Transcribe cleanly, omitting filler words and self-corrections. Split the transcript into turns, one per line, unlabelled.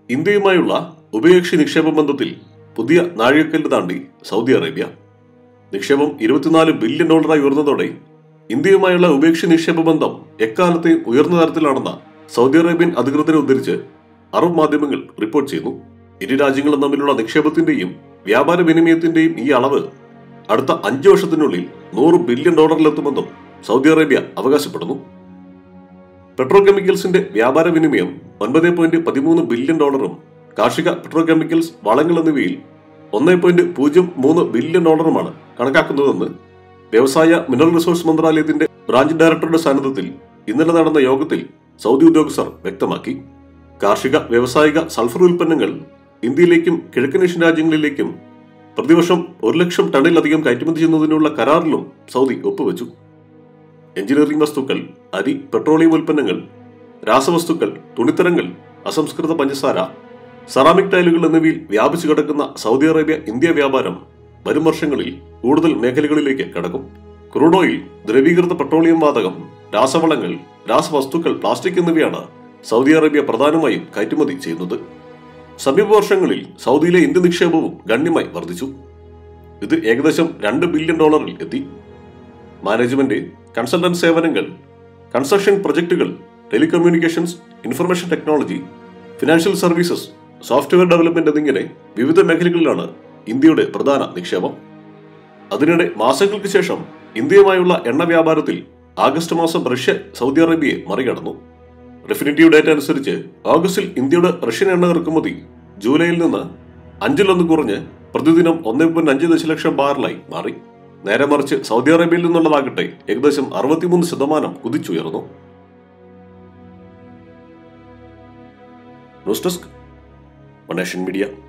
ഇന്ത്യയുമായുള്ള ഉഭയകക്ഷി നിക്ഷേപ ബന്ധത്തിൽ പുതിയ നാഴികക്കല്ല് താണ്ടി സൗദി അറേബ്യ. നിക്ഷേപം $24 ബില്യൺ ഉയർന്നതോടെ ഇന്ത്യയുമായുള്ള ഉഭയകക്ഷി നിക്ഷേപ ബന്ധം എക്കാലത്തെയും ഉയർന്ന തരത്തിലാണെന്ന സൗദി അറേബ്യൻ അധികൃതരെ ഉദ്ധരിച്ച് അറബ് മാധ്യമങ്ങൾ റിപ്പോർട്ട് ചെയ്യുന്നു. ഇരു രാജ്യങ്ങളും തമ്മിലുള്ള നിക്ഷേപത്തിന്റെയും വ്യാപാര വിനിമയത്തിന്റെയും ഈ അളവ് അടുത്ത 5 വർഷത്തിനുള്ളിൽ $100 ബില്യൺ സൗദി അറേബ്യ അവകാശപ്പെടുന്നു. പെട്രോകെമിക്കൽസിന്റെ വ്യാപാര വിനിമയം $9.13 ബില്യൺ, കാർഷിക പെട്രോകെമിക്കൽസ്, വളങ്ങൾ എന്നിവയിൽ $1.03 ബില്യൺ കണക്കാക്കുന്നതെന്ന് വ്യവസായ മിനറൽ റിസോഴ്സ് മന്ത്രാലയത്തിന്റെ ബ്രാഞ്ച് ഡയറക്ടറുടെ സാന്നിധ്യത്തിൽ ഇന്നലെ നടന്ന യോഗത്തിൽ സൗദി ഉദ്യോഗസ്ഥർ വ്യക്തമാക്കി. കാർഷിക വ്യാവസായിക സൾഫർ ഉൽപ്പന്നങ്ങൾ ഇന്ത്യയിലേക്കും കിഴക്കനേഷ്യൻ രാജ്യങ്ങളിലേക്കും പ്രതിവർഷം 1 ലക്ഷം ടണ്ണിലധികം കയറ്റുമതി ചെയ്യുന്നതിനുള്ള കരാറിലും സൗദി ഒപ്പുവെച്ചു. എഞ്ചിനീയറിംഗ് വസ്തുക്കൾ, അരി, പെട്രോളിയം ഉൽപ്പന്നങ്ങൾ, രാസവസ്തുക്കൾ, തുണിത്തരങ്ങൾ, അസംസ്കൃത പഞ്ചസാര, സെറാമിക് ടൈലുകൾ എന്നിവയിൽ വ്യാപിച്ചു കിടക്കുന്ന സൗദി അറേബ്യ ഇന്ത്യ വ്യാപാരം വരും വർഷങ്ങളിൽ കൂടുതൽ മേഖലകളിലേക്ക് കടക്കും. ക്രൂഡ് ഓയിൽ, ദ്രവീകൃത പെട്രോളിയം വാതകം, രാസവളങ്ങൾ, രാസവസ്തുക്കൾ, പ്ലാസ്റ്റിക് എന്നിവയാണ് സൗദി അറേബ്യ പ്രധാനമായും കയറ്റുമതി ചെയ്യുന്നത്. സമീപ വർഷങ്ങളിൽ സൗദിയിലെ ഇന്ത്യൻ നിക്ഷേപവും ഗണ്യമായി വർദ്ധിച്ചു. ഇത് ഏകദേശം $2 ബില്യൺ എത്തി. മാനേജ്മെന്റ്, കൺസൾട്ടന്റ് സേവനങ്ങൾ, കൺസ്ട്രക്ഷൻ പ്രൊജക്ടുകൾ, telecommunications, information technology, financial services, software development എന്നിങ്ങനെ വിവിധ മേഖലകളിലാണ് ഇന്ത്യയുടെ പ്രധാന നിക്ഷേപം. അതിനിടെ മാസങ്ങൾക്ക് ശേഷം ഇന്ത്യയുമായുള്ള എണ്ണ വ്യാപാരത്തിൽ ആഗസ്റ്റ് മാസം റഷ്യ സൗദി അറേബ്യയെ മറികടന്നു. റെഫിനിറ്റീവ് ഡേറ്റ അനുസരിച്ച് ഓഗസ്റ്റിൽ ഇന്ത്യയുടെ റഷ്യൻ എണ്ണ ഇറക്കുമതി ജൂലൈയിൽ നിന്ന് 5-1 കുറഞ്ഞ് പ്രതിദിനം 1.5 ദശലക്ഷം ബാരലായി മാറി. നേരെ മറിച്ച് സൗദി അറേബ്യയിൽ നിന്നുള്ളതാകട്ടെ ഏകദേശം 63% കുതിച്ചുയർന്നു. News desk, one nation media.